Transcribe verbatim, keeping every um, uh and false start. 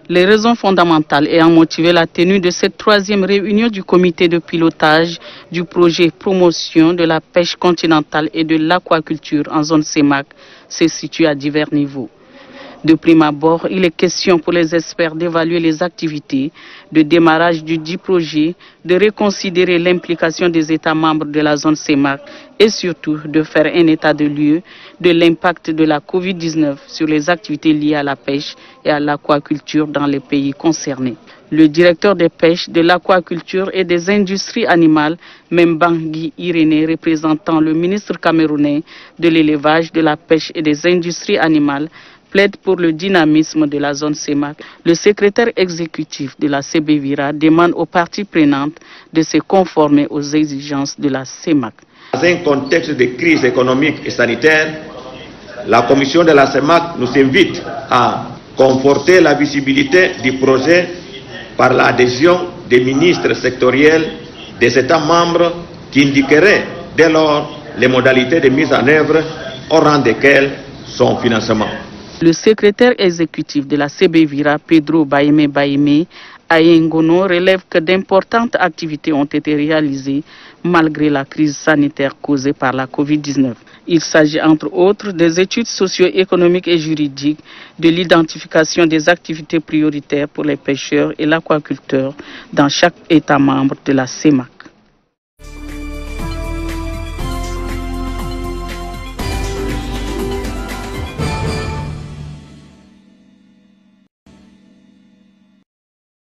Les raisons fondamentales ayant motivé la tenue de cette troisième réunion du comité de pilotage du projet promotion de la pêche continentale et de l'aquaculture en zone C E M A C se situent à divers niveaux. De prime abord, il est question pour les experts d'évaluer les activités de démarrage du dit projet, de reconsidérer l'implication des États membres de la zone C E M A C et surtout de faire un état de lieu de l'impact de la COVID dix-neuf sur les activités liées à la pêche et à l'aquaculture dans les pays concernés. Le directeur des pêches, de l'aquaculture et des industries animales, Membangui Irénée, représentant le ministre camerounais de l'élevage, de la pêche et des industries animales, plaide pour le dynamisme de la zone C E M A C. Le secrétaire exécutif de la C B Vira demande aux parties prenantes de se conformer aux exigences de la C E M A C. Dans un contexte de crise économique et sanitaire, la commission de la C E M A C nous invite à conforter la visibilité du projet par l'adhésion des ministres sectoriels des États membres qui indiqueraient dès lors les modalités de mise en œuvre au rang desquelles son financement. Le secrétaire exécutif de la C B Vira, Pedro Baïmé Baïmé, à Yengono, relève que d'importantes activités ont été réalisées malgré la crise sanitaire causée par la COVID dix-neuf. Il s'agit entre autres des études socio-économiques et juridiques, de l'identification des activités prioritaires pour les pêcheurs et l'aquaculteur dans chaque État membre de la C E M A C.